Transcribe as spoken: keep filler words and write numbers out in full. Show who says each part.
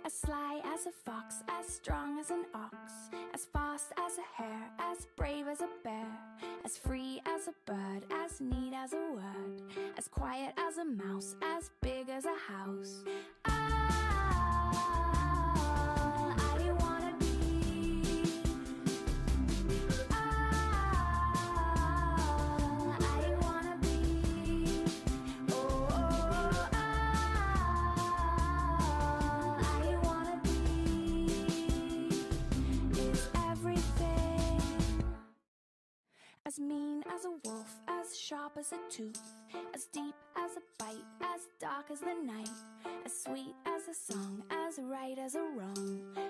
Speaker 1: As sly as a fox, as strong as an ox, as fast as a hare, as brave as a bear, as free as a bird, as neat as a word, as quiet as a mouse, as big as a house. All I wanna be, all I wanna be, oh, all I wanna be is everything. As mean as a wolf, as sharp as a tooth, as deep as a bite, as dark as the night, as sweet as a song, as right as a wrong,